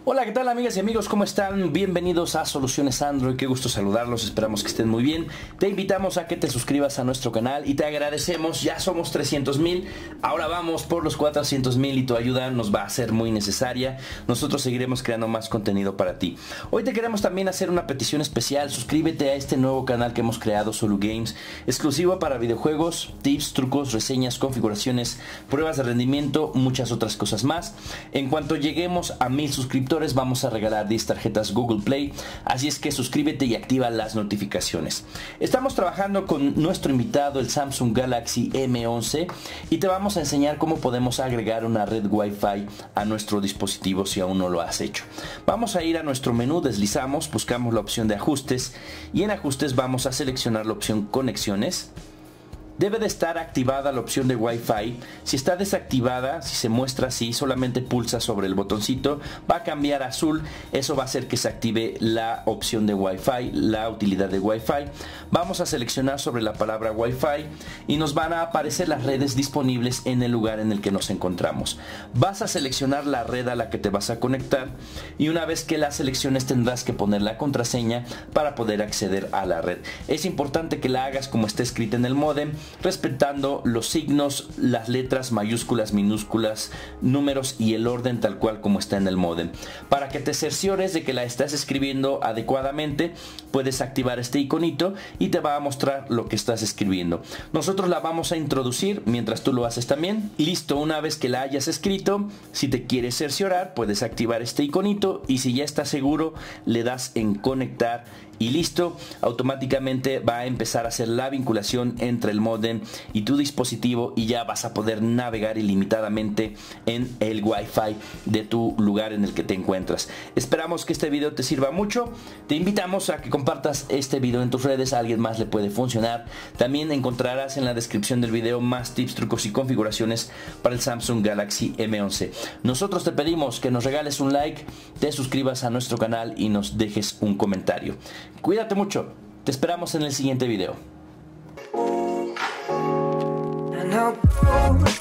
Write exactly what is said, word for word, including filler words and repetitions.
Hola, ¿qué tal amigas y amigos? ¿Cómo están? Bienvenidos a Soluciones Android, qué gusto saludarlos, esperamos que estén muy bien. Te invitamos a que te suscribas a nuestro canal y te agradecemos, ya somos trescientos mil, ahora vamos por los cuatrocientos mil y tu ayuda nos va a ser muy necesaria. Nosotros seguiremos creando más contenido para ti. Hoy te queremos también hacer una petición especial, suscríbete a este nuevo canal que hemos creado, Solu Games, exclusivo para videojuegos, tips, trucos, reseñas, configuraciones, pruebas de rendimiento, muchas otras cosas más. En cuanto lleguemos a mil suscriptores, vamos a regalar diez tarjetas Google Play, así es que suscríbete y activa las notificaciones. Estamos trabajando con nuestro invitado, el Samsung Galaxy M once, y te vamos a enseñar cómo podemos agregar una red Wi-Fi a nuestro dispositivo si aún no lo has hecho. Vamos a ir a nuestro menú, deslizamos, buscamos la opción de ajustes y en ajustes vamos a seleccionar la opción conexiones. Debe de estar activada la opción de Wi-Fi. Si está desactivada, si se muestra así, solamente pulsa sobre el botoncito, va a cambiar a azul. Eso va a hacer que se active la opción de Wi-Fi, la utilidad de Wi-Fi. Vamos a seleccionar sobre la palabra Wi-Fi y nos van a aparecer las redes disponibles en el lugar en el que nos encontramos. Vas a seleccionar la red a la que te vas a conectar y una vez que la selecciones tendrás que poner la contraseña para poder acceder a la red. Es importante que la hagas como está escrita en el módem, respetando los signos, las letras mayúsculas, minúsculas, números y el orden tal cual como está en el módem. Para que te cerciores de que la estás escribiendo adecuadamente, puedes activar este iconito y te va a mostrar lo que estás escribiendo. Nosotros la vamos a introducir mientras tú lo haces también. Listo, una vez que la hayas escrito, si te quieres cerciorar, puedes activar este iconito y si ya estás seguro, le das en conectar y listo, automáticamente va a empezar a hacer la vinculación entre el módem y tu dispositivo y ya vas a poder navegar ilimitadamente en el Wi-Fi de tu lugar en el que te encuentras. Esperamos que este video te sirva mucho. Te invitamos a que compartas este video en tus redes, a alguien más le puede funcionar. También encontrarás en la descripción del video más tips, trucos y configuraciones para el Samsung Galaxy M once. Nosotros te pedimos que nos regales un like, te suscribas a nuestro canal y nos dejes un comentario. Cuídate mucho, te esperamos en el siguiente video.